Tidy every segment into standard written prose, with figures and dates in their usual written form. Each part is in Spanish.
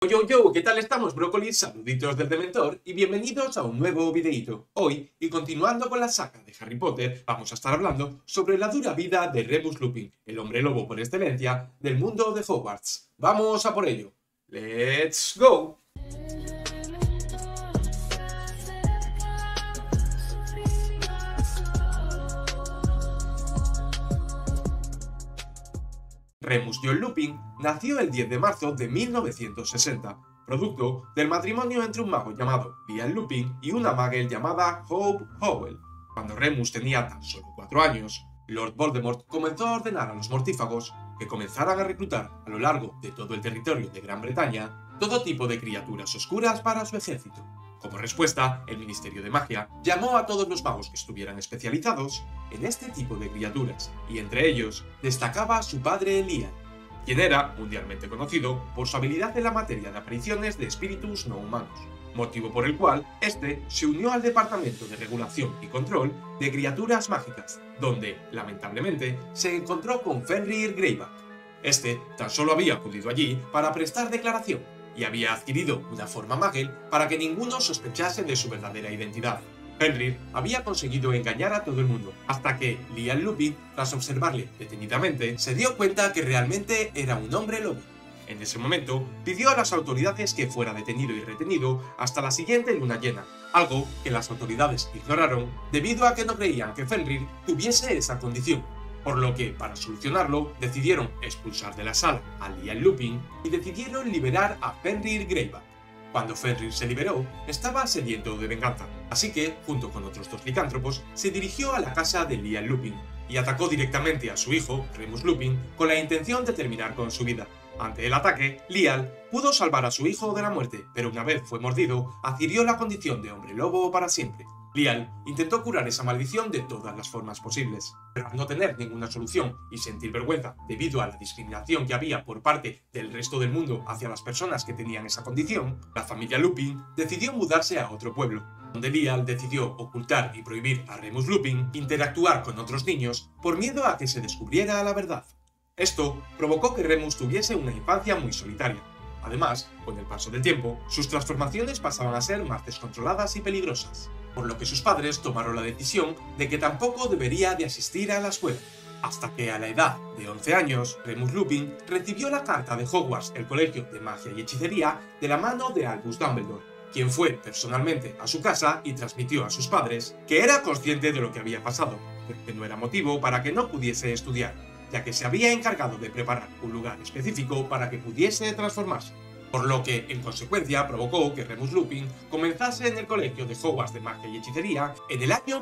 Yo, ¿qué tal estamos, brócolis? Saluditos del Dementor y bienvenidos a un nuevo videíto. Hoy, y continuando con la saga de Harry Potter, vamos a estar hablando sobre la dura vida de Remus Lupin, el hombre lobo por excelencia del mundo de Hogwarts. ¡Vamos a por ello! ¡Let's go! Remus John Lupin nació el 10 de marzo de 1960, producto del matrimonio entre un mago llamado Liam Lupin y una muggle llamada Hope Howell. Cuando Remus tenía tan solo 4 años, Lord Voldemort comenzó a ordenar a los mortífagos que comenzaran a reclutar a lo largo de todo el territorio de Gran Bretaña todo tipo de criaturas oscuras para su ejército. Como respuesta, el Ministerio de Magia llamó a todos los magos que estuvieran especializados en este tipo de criaturas, y entre ellos destacaba su padre Liam, quien era mundialmente conocido por su habilidad en la materia de apariciones de espíritus no humanos, motivo por el cual este se unió al Departamento de Regulación y Control de Criaturas Mágicas, donde, lamentablemente, se encontró con Fenrir Greyback. Este tan solo había acudido allí para prestar declaración, y había adquirido una forma muggle para que ninguno sospechase de su verdadera identidad. Fenrir había conseguido engañar a todo el mundo, hasta que Liam Lupin, tras observarle detenidamente, se dio cuenta que realmente era un hombre lobo. En ese momento, pidió a las autoridades que fuera detenido y retenido hasta la siguiente luna llena, algo que las autoridades ignoraron debido a que no creían que Fenrir tuviese esa condición. Por lo que, para solucionarlo, decidieron expulsar de la sala a Liam Lupin y decidieron liberar a Fenrir Greyback. Cuando Fenrir se liberó, estaba sediento de venganza, así que, junto con otros dos licántropos, se dirigió a la casa de Liam Lupin y atacó directamente a su hijo, Remus Lupin, con la intención de terminar con su vida. Ante el ataque, Liam pudo salvar a su hijo de la muerte, pero una vez fue mordido, adquirió la condición de hombre lobo para siempre. Liam intentó curar esa maldición de todas las formas posibles, pero al no tener ninguna solución y sentir vergüenza debido a la discriminación que había por parte del resto del mundo hacia las personas que tenían esa condición, la familia Lupin decidió mudarse a otro pueblo, donde Liam decidió ocultar y prohibir a Remus Lupin interactuar con otros niños por miedo a que se descubriera la verdad. Esto provocó que Remus tuviese una infancia muy solitaria. Además, con el paso del tiempo, sus transformaciones pasaban a ser más descontroladas y peligrosas, por lo que sus padres tomaron la decisión de que tampoco debería de asistir a la escuela. Hasta que a la edad de 11 años, Remus Lupin recibió la carta de Hogwarts, el colegio de magia y hechicería, de la mano de Albus Dumbledore, quien fue personalmente a su casa y transmitió a sus padres que era consciente de lo que había pasado, pero que no era motivo para que no pudiese estudiar, ya que se había encargado de preparar un lugar específico para que pudiese transformarse, por lo que, en consecuencia, provocó que Remus Lupin comenzase en el colegio de Hogwarts de magia y hechicería en el año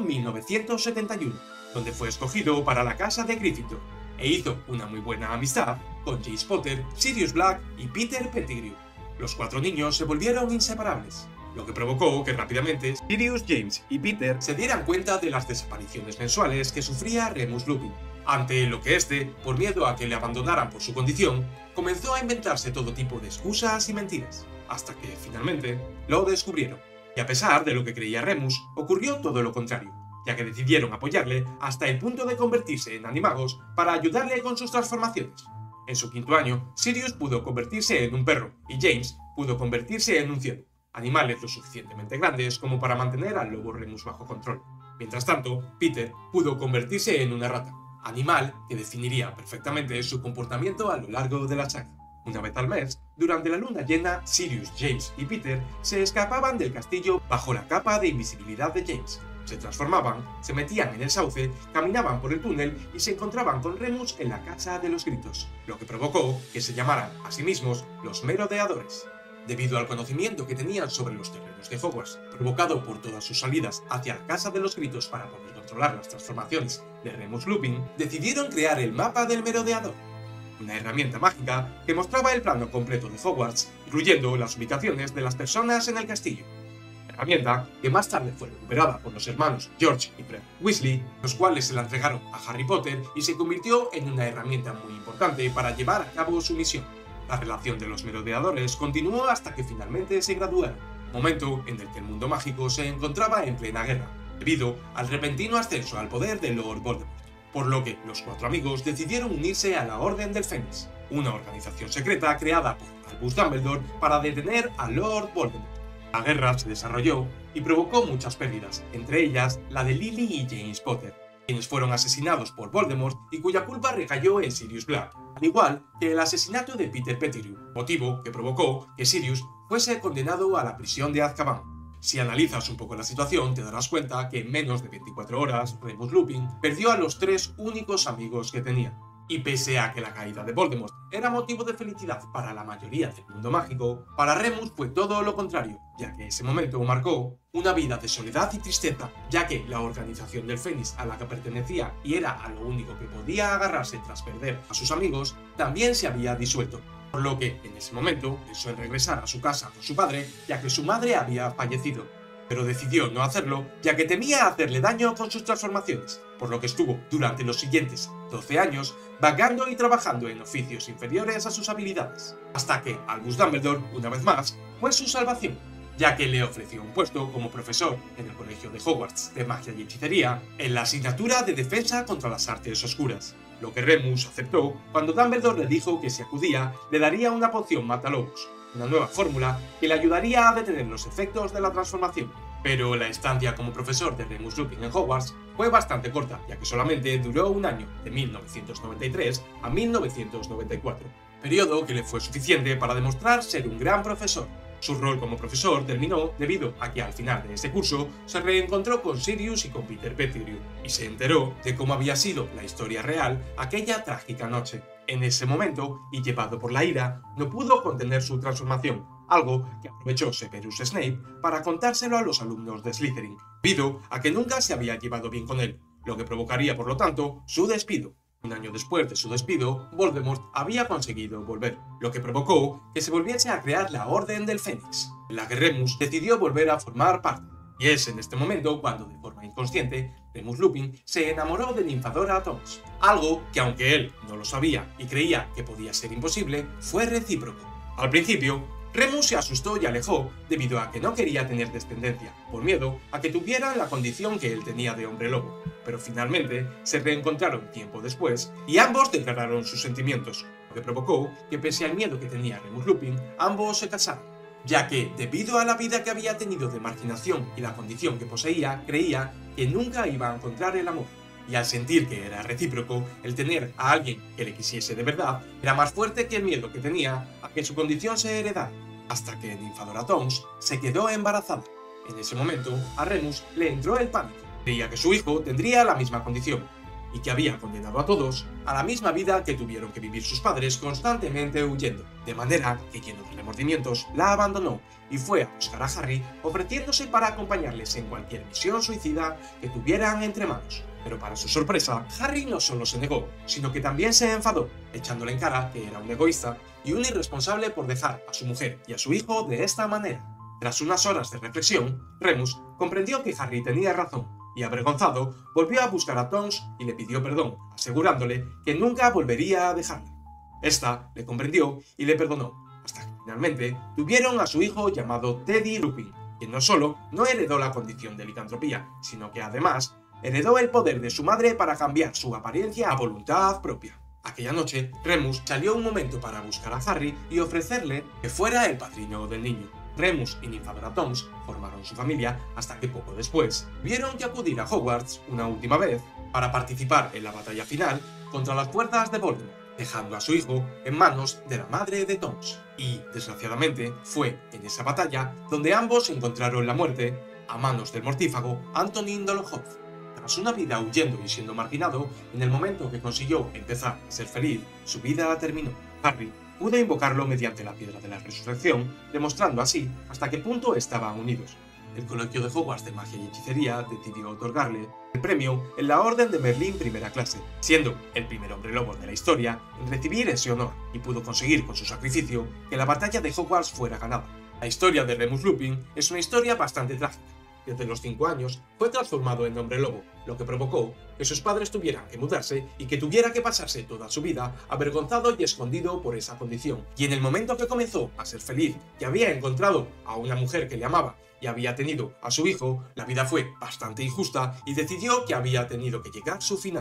1971, donde fue escogido para la casa de Gryffindor, e hizo una muy buena amistad con James Potter, Sirius Black y Peter Pettigrew. Los 4 niños se volvieron inseparables, lo que provocó que rápidamente Sirius, James y Peter se dieran cuenta de las desapariciones mensuales que sufría Remus Lupin, ante lo que este, por miedo a que le abandonaran por su condición, comenzó a inventarse todo tipo de excusas y mentiras, hasta que, finalmente, lo descubrieron. Y a pesar de lo que creía Remus, ocurrió todo lo contrario, ya que decidieron apoyarle hasta el punto de convertirse en animagos para ayudarle con sus transformaciones. En su 5º año, Sirius pudo convertirse en un perro, y James pudo convertirse en un ciervo, animales lo suficientemente grandes como para mantener al lobo Remus bajo control. Mientras tanto, Peter pudo convertirse en una rata, animal que definiría perfectamente su comportamiento a lo largo de la saga. Una vez al mes, durante la luna llena, Sirius, James y Peter se escapaban del castillo bajo la capa de invisibilidad de James. Se transformaban, se metían en el sauce, caminaban por el túnel y se encontraban con Remus en la Casa de los Gritos, lo que provocó que se llamaran a sí mismos los Merodeadores. Debido al conocimiento que tenían sobre los terrenos de Hogwarts, provocado por todas sus salidas hacia la Casa de los Gritos para poder controlar las transformaciones de Remus Lupin, decidieron crear el mapa del Merodeador, una herramienta mágica que mostraba el plano completo de Hogwarts, incluyendo las ubicaciones de las personas en el castillo. Herramienta que más tarde fue recuperada por los hermanos George y Fred Weasley, los cuales se la entregaron a Harry Potter y se convirtió en una herramienta muy importante para llevar a cabo su misión. La relación de los merodeadores continuó hasta que finalmente se graduaron, momento en el que el mundo mágico se encontraba en plena guerra, debido al repentino ascenso al poder de Lord Voldemort, por lo que los 4 amigos decidieron unirse a la Orden del Fénix, una organización secreta creada por Albus Dumbledore para detener a Lord Voldemort. La guerra se desarrolló y provocó muchas pérdidas, entre ellas la de Lily y James Potter, quienes fueron asesinados por Voldemort y cuya culpa recayó en Sirius Black, al igual que el asesinato de Peter Pettigrew, motivo que provocó que Sirius fuese condenado a la prisión de Azkaban. Si analizas un poco la situación, te darás cuenta que en menos de 24 horas, Remus Lupin perdió a los 3 únicos amigos que tenía. Y pese a que la caída de Voldemort era motivo de felicidad para la mayoría del mundo mágico, para Remus fue todo lo contrario, ya que ese momento marcó una vida de soledad y tristeza, ya que la organización del Fénix a la que pertenecía y era a lo único que podía agarrarse tras perder a sus amigos, también se había disuelto. Por lo que, en ese momento, pensó en regresar a su casa con su padre, ya que su madre había fallecido. Pero decidió no hacerlo, ya que temía hacerle daño con sus transformaciones, por lo que estuvo durante los siguientes 12 años vagando y trabajando en oficios inferiores a sus habilidades, hasta que Albus Dumbledore, una vez más, fue su salvación, ya que le ofreció un puesto como profesor en el Colegio de Hogwarts de Magia y Hechicería en la asignatura de Defensa contra las Artes Oscuras, lo que Remus aceptó cuando Dumbledore le dijo que si acudía le daría una poción matalobos, una nueva fórmula que le ayudaría a detener los efectos de la transformación. Pero la estancia como profesor de Remus Lupin en Hogwarts fue bastante corta, ya que solamente duró un año, de 1993 a 1994, periodo que le fue suficiente para demostrar ser un gran profesor. Su rol como profesor terminó debido a que al final de ese curso se reencontró con Sirius y con Peter Pettigrew, y se enteró de cómo había sido la historia real aquella trágica noche. En ese momento, y llevado por la ira, no pudo contener su transformación, algo que aprovechó Severus Snape para contárselo a los alumnos de Slytherin, debido a que nunca se había llevado bien con él, lo que provocaría por lo tanto su despido. Un año después de su despido, Voldemort había conseguido volver, lo que provocó que se volviese a crear la Orden del Fénix, en la que Remus decidió volver a formar parte. Y es en este momento cuando, de forma inconsciente, Remus Lupin se enamoró de Nymphadora Tonks, algo que aunque él no lo sabía y creía que podía ser imposible, fue recíproco. Al principio, Remus se asustó y alejó debido a que no quería tener descendencia, por miedo a que tuvieran la condición que él tenía de hombre lobo, pero finalmente se reencontraron tiempo después y ambos declararon sus sentimientos, lo que provocó que pese al miedo que tenía Remus Lupin, ambos se casaron, ya que, debido a la vida que había tenido de marginación y la condición que poseía, creía que nunca iba a encontrar el amor. Y al sentir que era recíproco, el tener a alguien que le quisiese de verdad era más fuerte que el miedo que tenía a que su condición se heredara, hasta que Nymphadora Tonks se quedó embarazada. En ese momento, a Remus le entró el pánico. Creía que su hijo tendría la misma condición, y que había condenado a todos a la misma vida que tuvieron que vivir sus padres constantemente huyendo, de manera que, lleno de remordimientos, la abandonó y fue a buscar a Harry ofreciéndose para acompañarles en cualquier misión suicida que tuvieran entre manos. Pero para su sorpresa, Harry no solo se negó, sino que también se enfadó, echándole en cara que era un egoísta y un irresponsable por dejar a su mujer y a su hijo de esta manera. Tras unas horas de reflexión, Remus comprendió que Harry tenía razón, y avergonzado, volvió a buscar a Tonks y le pidió perdón, asegurándole que nunca volvería a dejarla. Esta le comprendió y le perdonó, hasta que finalmente tuvieron a su hijo llamado Teddy Lupin, quien no solo no heredó la condición de licantropía, sino que además heredó el poder de su madre para cambiar su apariencia a voluntad propia. Aquella noche, Remus salió un momento para buscar a Harry y ofrecerle que fuera el padrino del niño. Remus y Nymphadora Tonks formaron su familia hasta que poco después vieron que acudir a Hogwarts una última vez para participar en la batalla final contra las fuerzas de Voldemort, dejando a su hijo en manos de la madre de Tonks. Y, desgraciadamente, fue en esa batalla donde ambos encontraron la muerte a manos del mortífago Antonin Dolohov. Tras una vida huyendo y siendo marginado, en el momento que consiguió empezar a ser feliz, su vida terminó. Harry pudo invocarlo mediante la Piedra de la Resurrección, demostrando así hasta qué punto estaban unidos. El Colegio de Hogwarts de Magia y Hechicería decidió otorgarle el premio en la Orden de Merlín Primera Clase, siendo el primer hombre lobo de la historia en recibir ese honor, y pudo conseguir con su sacrificio que la batalla de Hogwarts fuera ganada. La historia de Remus Lupin es una historia bastante trágica. Desde los 5 años fue transformado en hombre lobo, lo que provocó que sus padres tuvieran que mudarse y que tuviera que pasarse toda su vida avergonzado y escondido por esa condición. Y en el momento que comenzó a ser feliz, que había encontrado a una mujer que le amaba y había tenido a su hijo, la vida fue bastante injusta y decidió que había tenido que llegar su final.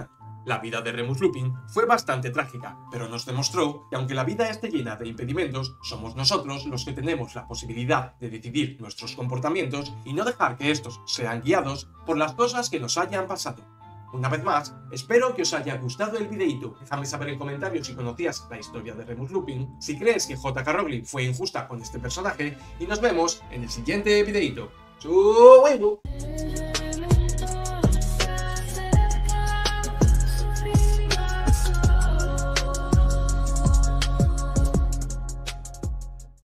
La vida de Remus Lupin fue bastante trágica, pero nos demostró que aunque la vida esté llena de impedimentos, somos nosotros los que tenemos la posibilidad de decidir nuestros comportamientos y no dejar que estos sean guiados por las cosas que nos hayan pasado. Una vez más, espero que os haya gustado el videito. Déjame saber en comentarios si conocías la historia de Remus Lupin, si crees que J.K. Rowling fue injusta con este personaje, y nos vemos en el siguiente videito. ¡Chau!